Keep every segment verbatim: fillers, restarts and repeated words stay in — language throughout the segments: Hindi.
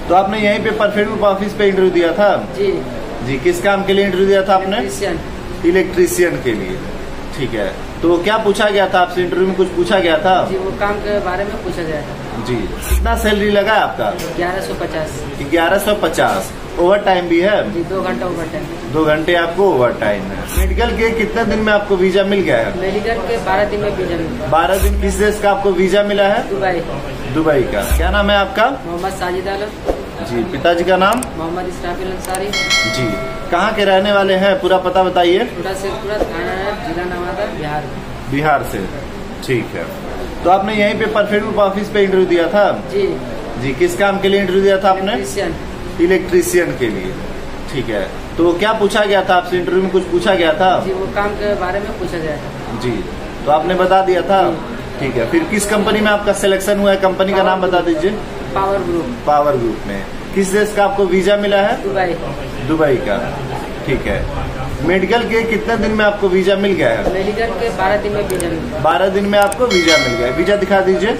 तो आपने यहीं पे परफेक्ट ग्रुप ऑफिस पे इंटरव्यू दिया था? जी जी। किस काम के लिए इंटरव्यू दिया था आपने? इलेक्ट्रीशियन। इलेक्ट्रीशियन के लिए, ठीक है। तो क्या पूछा गया था आपसे? इंटरव्यू में कुछ पूछा गया था? जी, वो काम के बारे में पूछा गया था। जी। कितना सैलरी लगा आपका? ग्यारह सौ पचास। ग्यारह सौ पचास। ओवर टाइम भी है? जी, दो घंटा ओवर टाइम। दो घंटे आपको ओवर टाइम है। मेडिकल के कितने दिन में आपको वीजा मिल गया है? मेडिकल के बारह दिन में वीजा मिला। बारह दिन। किस देश का आपको वीजा मिला है? दुबई। दुबई का। क्या नाम है आपका? मोहम्मद साजिद आलम। जी। पिताजी का नाम? मोहम्मद इस्राफिल अंसारी। जी। कहाँ के रहने वाले हैं? पूरा पता बताइए। पूरा से पूरा थाना है, जिला नवादा, बिहार। बिहार से, ठीक है। तो आपने यहीं पे परफेक्ट ग्रुप ऑफिस पे इंटरव्यू दिया था? जी। जी। किस काम के लिए इंटरव्यू दिया था आपने? इलेक्ट्रीशियन। इलेक्ट्रीशियन के लिए, ठीक है। तो क्या पूछा गया था आपसे? इंटरव्यू में कुछ पूछा गया था? जी, वो काम के बारे में पूछा गया था। जी। तो आपने बता दिया था, ठीक है। फिर किस कंपनी में आपका सिलेक्शन हुआ है? कंपनी का नाम बता दीजिए। Power group. पावर ग्रुप में। किस देश का आपको वीजा मिला है? दुबई। दुबई का, ठीक है। मेडिकल के कितने दिन में आपको वीजा मिल गया है? मेडिकल के बारह दिन में वीजा मिला। बारह दिन में आपको वीजा मिल गया है। वीजा दिखा दीजिए,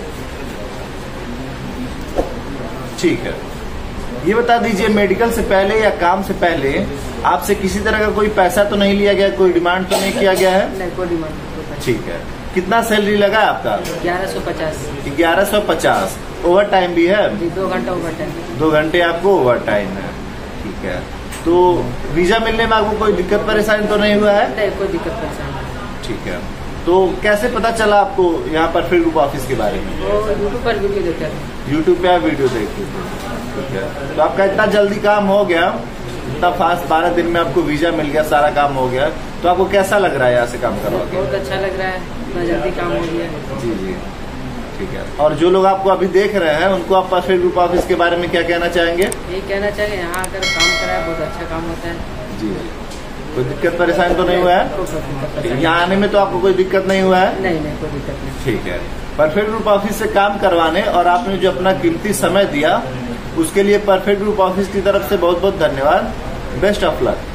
ठीक है। ये बता दीजिए, मेडिकल से पहले या काम से पहले आपसे किसी तरह का कोई पैसा तो नहीं लिया गया? कोई डिमांड तो नहीं किया गया है? नहीं, कोई डिमांड। ठीक है। कितना सैलरी लगा आपका? ग्यारह सौ पचास। ग्यारह सौ पचास। ओवर टाइम भी है? जी, दो घंटा ओवर टाइम। दो घंटे आपको ओवर टाइम है, ठीक है। तो वीजा मिलने में आपको कोई दिक्कत परेशानी तो नहीं हुआ है? नहीं, कोई दिक्कत परेशानी। ठीक है। तो कैसे पता चला आपको यहाँ पर परफेक्ट ग्रुप ऑफिस के बारे में? वो यूट्यूब पर वीडियो देखा था। यूट्यूब पे आप वीडियो देखते थे, ठीक है। तो आपका इतना जल्दी काम हो गया, इतना फास्ट, बारह दिन में आपको वीजा मिल गया, सारा काम हो गया, तो आपको कैसा लग रहा है यहाँ से काम करवाके? बहुत अच्छा लग रहा है, इतना जल्दी काम हो गया। जी जी, ठीक है। और जो लोग आपको अभी देख रहे हैं उनको आप परफेक्ट ग्रुप ऑफिस के बारे में क्या कहना चाहेंगे? यही कहना चाहिए, यहाँ आकर काम कराए, बहुत अच्छा काम होता है। जी। कोई दिक्कत परेशानी तो नहीं हुआ है? यहाँ आने में तो आपको कोई दिक्कत नहीं हुआ है? नहीं नहीं, कोई दिक्कत नहीं। ठीक है। परफेक्ट ग्रुप ऑफिस से काम करवाने और आपने जो अपना कीमती समय दिया उसके लिए परफेक्ट ग्रुप ऑफिस की तरफ से बहुत बहुत धन्यवाद। Best of luck.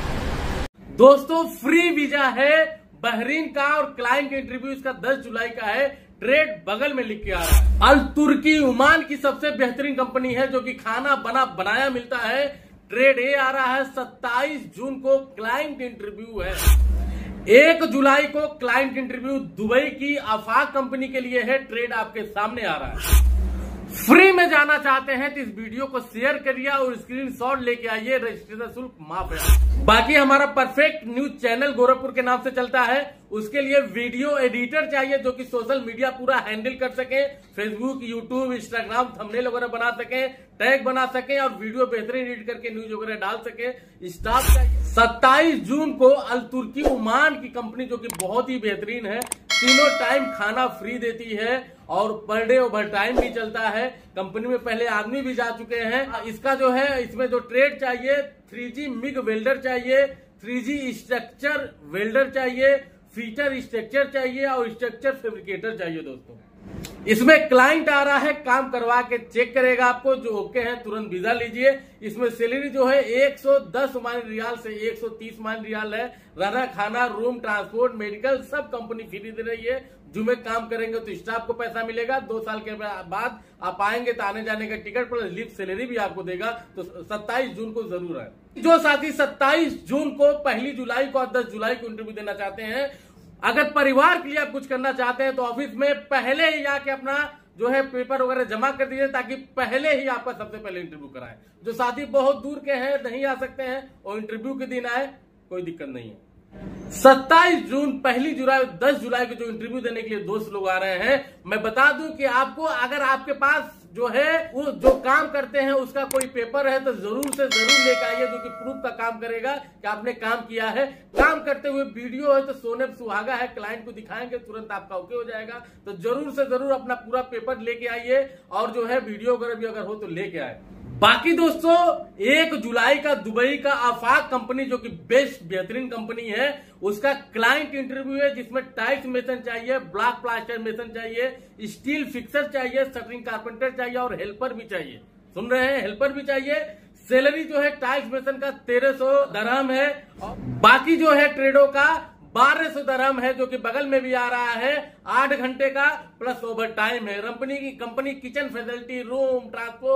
दोस्तों, फ्री वीजा है बहरीन का और क्लाइंट इंटरव्यू इसका दस जुलाई का है। ट्रेड बगल में लिख के आ रहा है। अल तुर्की ओमान की सबसे बेहतरीन कंपनी है जो कि खाना बना बनाया मिलता है। ट्रेड ए आ रहा है सत्ताईस जून को क्लाइंट इंटरव्यू है। एक जुलाई को क्लाइंट इंटरव्यू दुबई की आफाक कंपनी के लिए है। ट्रेड आपके सामने आ रहा है। फ्री में जाना चाहते हैं तो इस वीडियो को शेयर करिए और स्क्रीनशॉट लेके आइए। रजिस्ट्रेशन शुल्क माफ है। बाकी हमारा परफेक्ट न्यूज चैनल गोरखपुर के नाम से चलता है। उसके लिए वीडियो एडिटर चाहिए जो कि सोशल मीडिया पूरा हैंडल कर सके। फेसबुक, यूट्यूब, इंस्टाग्राम थंबनेल वगैरह बना सके, टैग बना सके और वीडियो बेहतरीन एडिट करके न्यूज वगैरह डाल सके। स्टाफ चाहिए। सत्ताईस जून को अल तुर्की ओमान की कंपनी जो कि बहुत ही बेहतरीन है, तीनों टाइम खाना फ्री देती है और पर डे ओवर टाइम भी चलता है। कंपनी में पहले आदमी भी जा चुके हैं। इसका जो है, इसमें जो ट्रेड चाहिए, थ्री जी मिग वेल्डर चाहिए, थ्री जी स्ट्रक्चर वेल्डर चाहिए, फीचर स्ट्रक्चर चाहिए और स्ट्रक्चर फैब्रिकेटर चाहिए। दोस्तों, इसमें क्लाइंट आ रहा है, काम करवा के चेक करेगा आपको। जो ओके है तुरंत वीजा लीजिए। इसमें सैलरी जो है एक सौ दस ओमानी रियाल से एक सौ तीस ओमानी रियाल है। रहना, खाना, रूम, ट्रांसपोर्ट, मेडिकल सब कंपनी फ्री दे रही है। जो में काम करेंगे तो स्टाफ को पैसा मिलेगा। दो साल के बाद आप आएंगे तो आने जाने का टिकट प्लस लीव सैलरी भी आपको देगा। तो सत्ताईस जून को जरूर है। जो साथी सत्ताईस जून को, पहली जुलाई को और दस जुलाई को इंटरव्यू देना चाहते हैं, अगर परिवार के लिए आप कुछ करना चाहते हैं तो ऑफिस में पहले ही जाके अपना जो है पेपर वगैरह जमा कर दीजिए ताकि पहले ही आपका सबसे पहले इंटरव्यू कराए। जो साथी बहुत दूर के हैं, नहीं आ सकते हैं और इंटरव्यू के दिन आए, कोई दिक्कत नहीं है। सत्ताईस जून, पहली जुलाई, दस जुलाई को जो इंटरव्यू देने के लिए दोस्त लोग आ रहे हैं, मैं बता दूं कि आपको अगर आपके पास जो है वो जो काम करते हैं उसका कोई पेपर है तो जरूर से जरूर लेकर आइए जो कि प्रूफ का काम करेगा कि आपने काम किया है। काम करते हुए वीडियो है तो सोने पे सुहागा है, क्लाइंट को दिखाएंगे तुरंत आपका ओके हो जाएगा। तो जरूर से जरूर अपना पूरा पेपर लेके आइए और जो है वीडियो वगैरह भी अगर हो तो लेके आए। बाकी दोस्तों, एक जुलाई का दुबई का आफाक कंपनी जो कि बेस्ट बेहतरीन कंपनी है, उसका क्लाइंट इंटरव्यू है जिसमें टाइल्स मेसन चाहिए, ब्लॉक प्लास्टर मेसन चाहिए, स्टील फिक्सर चाहिए, शटरिंग कारपेंटर चाहिए और हेल्पर भी चाहिए। सुन रहे हैं, हेल्पर भी चाहिए। सैलरी जो है टाइल्स मेसन का तेरह सौ दरहम है और बाकी जो है ट्रेडों का बारह सौ दरहम है जो कि बगल में भी आ रहा है। आठ घंटे का प्लस ओवर टाइम है। कंपनी की company kitchen facility, room, transport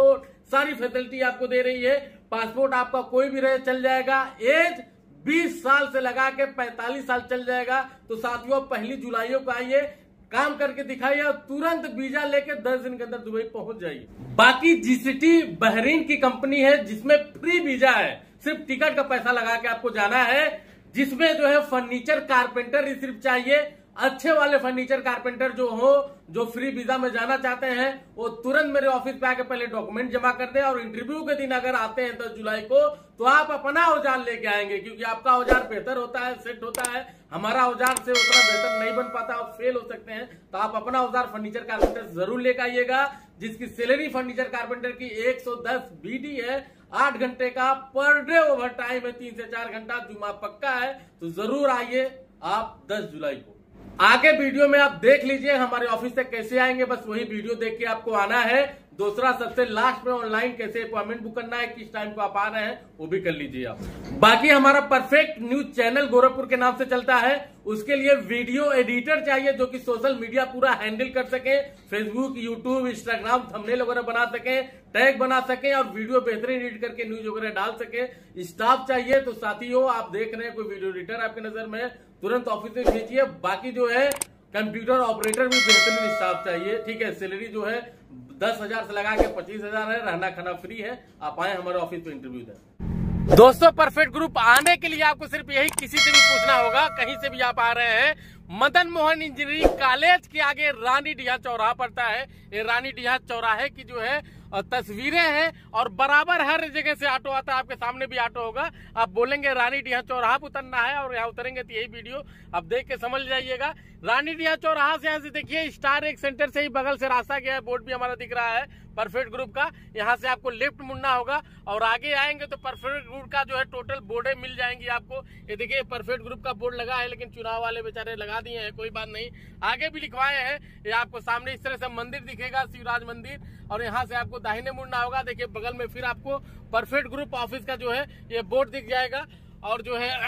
सारी फैसिलिटी आपको दे रही है। पासपोर्ट आपका कोई भी रहे चल जाएगा। एज बीस साल से लगा के पैंतालीस साल चल जाएगा। तो साथियों पहली जुलाई को आइए, काम करके दिखाइए और तुरंत वीजा लेके दस दिन के अंदर दुबई पहुंच जाइए। बाकी जीसीटी बहरीन की कंपनी है जिसमें फ्री वीजा है, सिर्फ टिकट का पैसा लगा के आपको जाना है, जिसमें जो है फर्नीचर कारपेंटर सिर्फ चाहिए। अच्छे वाले फर्नीचर कारपेंटर जो हो, जो फ्री वीजा में जाना चाहते हैं, वो तुरंत मेरे ऑफिस पे आके पहले डॉक्यूमेंट जमा कर दे और इंटरव्यू के दिन अगर आते हैं दस जुलाई को तो आप अपना औजार लेके आएंगे, क्योंकि आपका औजार बेहतर होता है, सेट होता है। हमारा औजार से उतना बेहतर नहीं बन पाता, आप फेल हो सकते हैं। तो आप अपना औजार फर्नीचर कारपेंटर जरूर लेकर आइएगा, जिसकी सैलरी फर्नीचर कारपेंटर की एक सौ दस बीडी है, आठ घंटे का पर डे ओवर टाइम है, तीन से चार घंटा जुमा पक्का है। तो जरूर आइए आप दस जुलाई को। आगे वीडियो में आप देख लीजिए हमारे ऑफिस से कैसे आएंगे, बस वही वीडियो देख के आपको आना है। दूसरा सबसे लास्ट में ऑनलाइन कैसे अपॉइंटमेंट बुक करना है, किस टाइम को आप आ रहे हैं, वो भी कर लीजिए आप। बाकी हमारा परफेक्ट न्यूज चैनल गोरखपुर के नाम से चलता है, उसके लिए वीडियो एडिटर चाहिए जो कि सोशल मीडिया पूरा हैंडल कर सके, फेसबुक, यूट्यूब, इंस्टाग्राम, थंबनेल वगैरह बना सके, टैग बना सके और वीडियो बेहतरीन एडिट करके न्यूज वगैरह डाल सके। स्टाफ चाहिए तो साथियों आप देख रहे हैं कोई वीडियो एडिटर आपकी नजर में, तुरंत ऑफिस में भेजिए। बाकी जो है कंप्यूटर ऑपरेटर भी बेहतरीन स्टाफ चाहिए, ठीक है। सैलरी जो है दस हजार से लगा के पच्चीस हजार है, रहना खाना फ्री है। आप आए हमारे ऑफिस पे इंटरव्यू दें। दोस्तों परफेक्ट ग्रुप आने के लिए आपको सिर्फ यही किसी से भी पूछना होगा, कहीं से भी आप आ रहे हैं, मदन मोहन इंजीनियरिंग कॉलेज के आगे रानी डीहा चौराहा पड़ता है। ये रानी डीहा चौराहे की जो है तस्वीरें हैं और बराबर हर जगह से ऑटो आता है, आपके सामने भी ऑटो होगा। आप बोलेंगे रानी डीहा चौराहा पर उतरना है और यहाँ उतरेंगे तो यही वीडियो आप देख के समझ जाइएगा। रानी डीहा चौराहा से यहाँ से देखिए स्टार एक सेंटर से ही बगल से रास्ता गया है, बोर्ड भी हमारा दिख रहा है परफेक्ट ग्रुप का। यहाँ से आपको लेफ्ट मुड़ना होगा और आगे आएंगे तो परफेक्ट ग्रुप का जो है टोटल बोर्डे मिल जाएंगी आपको। ये देखिए परफेक्ट ग्रुप का बोर्ड लगा है, लेकिन चुनाव वाले बेचारे लगा दिए हैं, कोई बात नहीं, आगे भी लिखवाए हैं। ये आपको सामने इस तरह से मंदिर दिखेगा, शिवराज मंदिर, और यहाँ से आपको दाहिने मुड़ना होगा। देखिए बगल में फिर आपको परफेक्ट ग्रुप ऑफिस का जो है ये बोर्ड दिख जाएगा। और जो है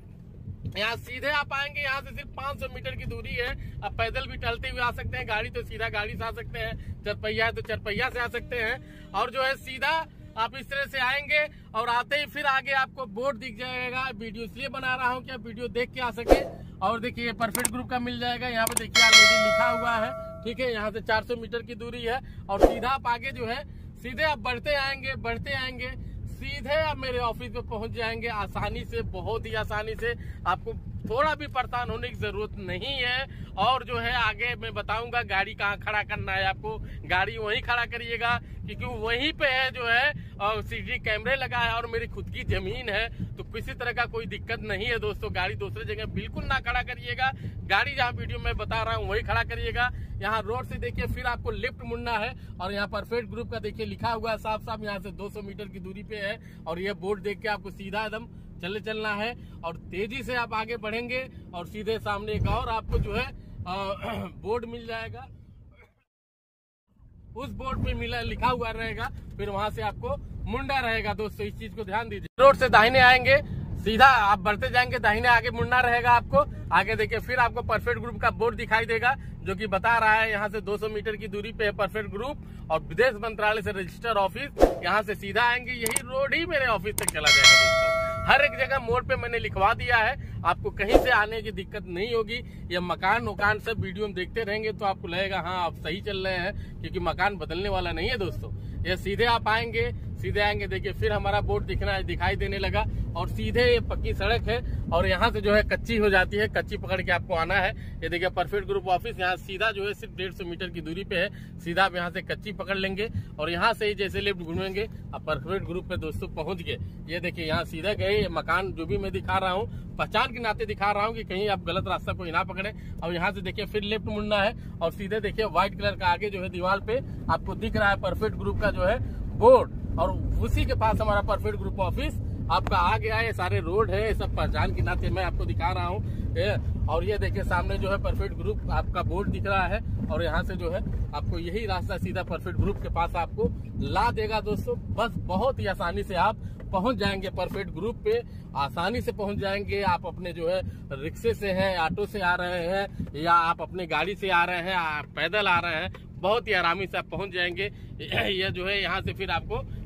यहाँ सीधे आप आएंगे, यहाँ से सिर्फ पाँच सौ मीटर की दूरी है। आप पैदल भी टहलते हुए आ सकते हैं, गाड़ी तो सीधा गाड़ी से आ सकते हैं, चरपहिया है तो चरपहिया से आ सकते हैं। और जो है सीधा आप इस तरह से आएंगे और आते ही फिर आगे आपको बोर्ड दिख जाएगा। वीडियो इसलिए बना रहा हूँ कि आप वीडियो देख के आ सके। और देखिए परफेक्ट ग्रुप का मिल जाएगा, यहाँ पे देखिए ऑलरेडी लिखा हुआ है, ठीक है। यहाँ से चार सौ मीटर की दूरी है और सीधा आप आगे जो है सीधे आप बढ़ते आएंगे बढ़ते आएंगे सीधे आप मेरे ऑफिस पे पहुंच जाएंगे आसानी से, बहुत ही आसानी से। आपको थोड़ा भी परेशान होने की जरूरत नहीं है। और जो है आगे मैं बताऊंगा गाड़ी कहाँ खड़ा करना है, आपको गाड़ी वहीं खड़ा करिएगा, क्योंकि वहीं पे है जो है सीसीटीवी कैमरे लगा है और मेरी खुद की जमीन है, तो किसी तरह का कोई दिक्कत नहीं है दोस्तों। गाड़ी दूसरे जगह बिल्कुल ना खड़ा करिएगा, गाड़ी जहाँ वीडियो में बता रहा हूँ वही खड़ा करिएगा। यहाँ रोड से देखिए फिर आपको लेफ्ट मुड़ना है और यहाँ परफेक्ट ग्रुप का देखिए लिखा हुआ है साफ साफ, यहाँ से दो सौ मीटर की दूरी पे है। और ये बोर्ड देख के आपको सीधा एकदम चले चलना है और तेजी से आप आगे बढ़ेंगे और सीधे सामने एक और आपको जो है आ, बोर्ड मिल जाएगा। उस बोर्ड पे मिला लिखा हुआ रहेगा, फिर वहां से आपको मुंडा रहेगा दोस्तों, इस चीज को ध्यान दीजिए। रोड से दाहिने आएंगे, सीधा आप बढ़ते जाएंगे, दाहिने आगे मुड़ना रहेगा आपको। आगे देखिए फिर आपको परफेक्ट ग्रुप का बोर्ड दिखाई देगा जो कि बता रहा है यहाँ से दो सौ मीटर की दूरी पे है परफेक्ट ग्रुप और विदेश मंत्रालय से रजिस्टर ऑफिस। यहाँ से सीधा आएंगे, यही रोड ही मेरे ऑफिस तक चला जाएगा दोस्तों। हर एक जगह मोड़ पे मैंने लिखवा दिया है, आपको कहीं से आने की दिक्कत नहीं होगी। ये मकान वकान सब वीडियो में देखते रहेंगे तो आपको लगेगा हाँ आप सही चल रहे हैं, क्योंकि मकान बदलने वाला नहीं है दोस्तों। ये सीधे आप आएंगे, सीधे आएंगे देखिए फिर हमारा बोर्ड दिखना है, दिखाई देने लगा और सीधे ये पक्की सड़क है और यहाँ से जो है कच्ची हो जाती है, कच्ची पकड़ के आपको आना है। ये देखिए परफेक्ट ग्रुप ऑफिस यहाँ सीधा जो है सिर्फ डेढ़ सौ मीटर की दूरी पे है, सीधा आप यहाँ से कच्ची पकड़ लेंगे और यहाँ से ही जैसे लेफ्ट घूमेंगे आप परफेक्ट ग्रुप पे दोस्तों पहुंच गए। ये देखिए यहाँ सीधा गए, मकान जो भी मैं दिखा रहा हूँ पहचान के नाते दिखा रहा हूँ कि कहीं आप गलत रास्ता कोई ना पकड़े। और यहाँ से देखिए फिर लेफ्ट मुड़ना है और सीधे देखिए व्हाइट कलर का आगे जो है दीवार पे आपको दिख रहा है परफेक्ट ग्रुप का जो है बोर्ड और उसी के पास हमारा परफेक्ट ग्रुप ऑफिस आपका आ गया है। सारे रोड है, सब पहचान के नाते मैं आपको दिखा रहा हूँ। और ये देखिए सामने जो है परफेक्ट ग्रुप आपका बोर्ड दिख रहा है और यहाँ से जो है आपको यही रास्ता सीधा परफेक्ट ग्रुप के पास आपको ला देगा दोस्तों। बस बहुत ही आसानी से आप पहुंच जाएंगे परफेक्ट ग्रुप पे, आसानी से पहुंच जाएंगे। आप अपने जो है रिक्शे से हैं, ऑटो से आ रहे हैं या आप अपने गाड़ी से आ रहे हैं, पैदल आ रहे हैं, बहुत ही आरामी से आप पहुंच जाएंगे। यह जो है यहाँ से फिर आपको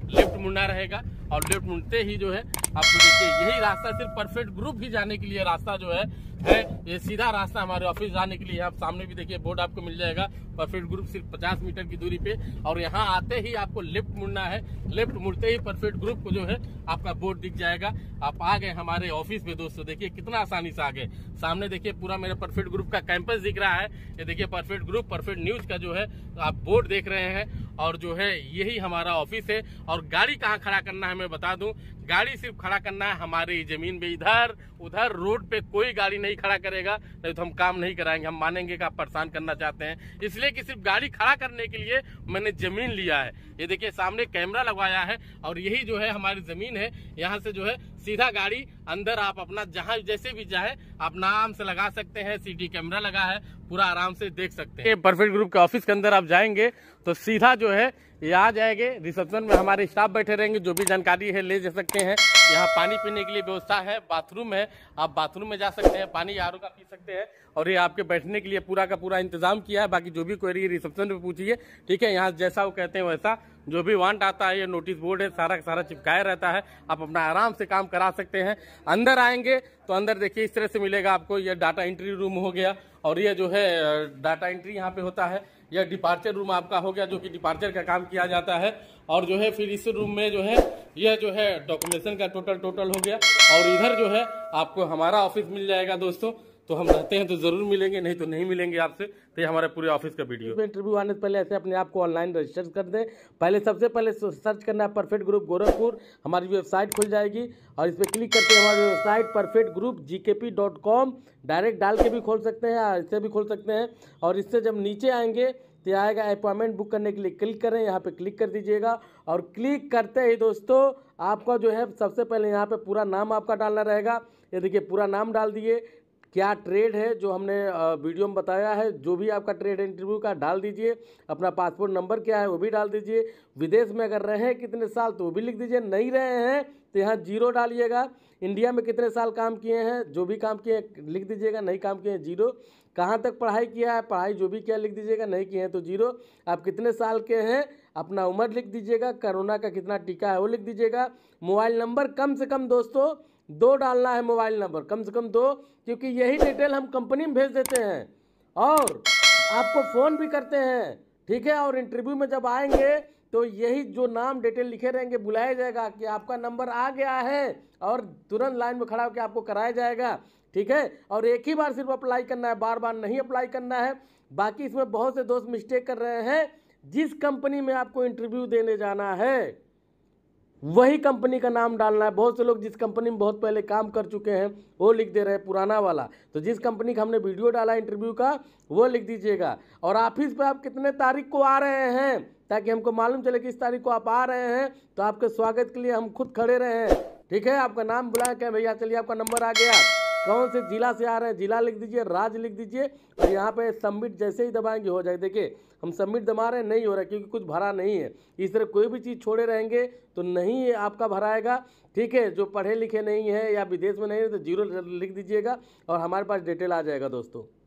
लेफ्ट मुड़ना रहेगा और लेफ्ट मुड़ते ही जो है आपको देखिए यही रास्ता सिर्फ परफेक्ट ग्रुप ही जाने के लिए रास्ता जो है है ये सीधा रास्ता हमारे ऑफिस जाने के लिए। आप सामने भी देखिए बोर्ड आपको मिल जाएगा, परफेक्ट ग्रुप सिर्फ पचास मीटर की दूरी पे। और यहाँ आते ही आपको लेफ्ट मुड़ना है, लेफ्ट मुड़ते ही परफेक्ट ग्रुप को जो है आपका बोर्ड दिख जाएगा। आप आ गए हमारे ऑफिस में दोस्तों, देखिए कितना आसानी से आ गए। सामने देखिए पूरा मेरा परफेक्ट ग्रुप का कैंपस दिख रहा है। ये देखिए परफेक्ट ग्रुप परफेक्ट न्यूज का जो है आप बोर्ड देख रहे हैं और जो है यही हमारा ऑफिस है। और गाड़ी कहाँ खड़ा करना है मैं बता दूं, गाड़ी सिर्फ खड़ा करना है हमारी जमीन पे। इधर उधर रोड पे कोई गाड़ी नहीं खड़ा करेगा, नहीं तो हम काम नहीं कराएंगे। हम मानेंगे कि आप परेशान करना चाहते हैं, इसलिए कि सिर्फ गाड़ी खड़ा करने के लिए मैंने जमीन लिया है। ये देखिए सामने कैमरा लगवाया है और यही जो है हमारी जमीन है। यहाँ से जो है सीधा गाड़ी अंदर आप अपना जहाँ जैसे भी चाहे अपना आराम से लगा सकते हैं। सीटी कैमरा लगा है, पूरा आराम से देख सकते हैं। परफेक्ट ग्रुप के ऑफिस के अंदर आप जाएंगे तो सीधा जो है ये आ जाएंगे। रिसेप्शन में हमारे स्टाफ बैठे रहेंगे, जो भी जानकारी है ले जा सकते हैं। यहाँ पानी पीने के लिए व्यवस्था है, बाथरूम है, आप बाथरूम में जा सकते हैं, पानी आर ओ का पी सकते हैं। और ये आपके बैठने के लिए पूरा का पूरा इंतजाम किया है। बाकी जो भी क्वेरी रिसेप्शन पे पूछिए, ठीक है। यहाँ जैसा वो कहते हैं वैसा जो भी वांट आता है, ये नोटिस बोर्ड है सारा का सारा चिपकाया रहता है। आप अपना आराम से काम करा सकते हैं। अंदर आएंगे तो अंदर देखिए इस तरह से मिलेगा आपको। ये डाटा एंट्री रूम हो गया और ये जो है डाटा एंट्री यहाँ पे होता है। यह डिपार्चर रूम आपका हो गया, जो कि डिपार्चर का काम किया जाता है। और जो है फिर इस रूम में जो है यह जो है डॉक्यूमेंटेशन का टोटल टोटल हो गया। और इधर जो है आपको हमारा ऑफिस मिल जाएगा दोस्तों। तो हम रहते हैं तो जरूर मिलेंगे, नहीं तो नहीं मिलेंगे आपसे। तो ये हमारे पूरे ऑफिस का वीडियो। इंटरव्यू आने से पहले ऐसे अपने आप को ऑनलाइन रजिस्टर कर दें। पहले सबसे पहले सर्च करना है परफेक्ट ग्रुप गोरखपुर, हमारी वेबसाइट खुल जाएगी और इस पर क्लिक करके हमारी वेबसाइट परफेक्ट ग्रुप जी के पी डॉट कॉम डायरेक्ट डाल के भी खोल सकते हैं, इससे भी खोल सकते हैं। और इससे जब नीचे आएंगे तो आएगा अपॉइंटमेंट बुक करने के लिए क्लिक करें, यहाँ पे क्लिक कर दीजिएगा। और क्लिक करते ही दोस्तों आपका जो है सबसे पहले यहाँ पे पूरा नाम आपका डालना रहेगा। ये देखिए पूरा नाम डाल दिए, क्या ट्रेड है जो हमने वीडियो में बताया है, जो भी आपका ट्रेड इंटरव्यू का डाल दीजिए। अपना पासपोर्ट नंबर क्या है वो भी डाल दीजिए। विदेश में अगर रहे हैं कितने साल तो वो भी लिख दीजिए। नहीं रहे हैं तो यहाँ जीरो डालिएगा। इंडिया में कितने साल काम किए हैं, जो भी काम किए हैं लिख दीजिएगा। नहीं काम किए हैं जीरो। कहाँ तक पढ़ाई किया है, पढ़ाई जो भी किया लिख दीजिएगा। नहीं किए हैं तो जीरो। आप कितने साल के हैं, अपना उम्र लिख दीजिएगा। कोरोना का कितना टीका है वो लिख दीजिएगा। मोबाइल नंबर कम से कम दोस्तों दो डालना है, मोबाइल नंबर कम से कम दो, क्योंकि यही डिटेल हम कंपनी में भेज देते हैं और आपको फ़ोन भी करते हैं, ठीक है। और इंटरव्यू में जब आएंगे तो यही जो नाम डिटेल लिखे रहेंगे बुलाया जाएगा कि आपका नंबर आ गया है और तुरंत लाइन में खड़ा होकर आपको कराया जाएगा, ठीक है। और एक ही बार सिर्फ अप्लाई करना है, बार बार नहीं अप्लाई करना है। बाकी इसमें बहुत से दोस्त मिस्टेक कर रहे हैं। जिस कंपनी में आपको इंटरव्यू देने जाना है वही कंपनी का नाम डालना है। बहुत से लोग जिस कंपनी में बहुत पहले काम कर चुके हैं वो लिख दे रहे हैं पुराना वाला। तो जिस कंपनी का हमने वीडियो डाला इंटरव्यू का वो लिख दीजिएगा। और ऑफिस पे आप कितने तारीख को आ रहे हैं, ताकि हमको मालूम चले कि इस तारीख को आप आ रहे हैं, तो आपके स्वागत के लिए हम खुद खड़े रहे हैं, ठीक है। आपका नाम बुलाया क्या भैया, चलिए आपका नंबर आ गया, कौन से जिला से आ रहे हैं जिला लिख दीजिए, राज्य लिख दीजिए। और यहाँ पे सबमिट जैसे ही दबाएंगे हो जाए। देखिए हम सबमिट दबा रहे हैं, नहीं हो रहा है क्योंकि कुछ भरा नहीं है। इस तरह कोई भी चीज़ छोड़े रहेंगे तो नहीं आपका भराएगा, ठीक है। जो पढ़े लिखे नहीं है या विदेश में नहीं है तो जीरो लिख दीजिएगा और हमारे पास डिटेल आ जाएगा दोस्तों।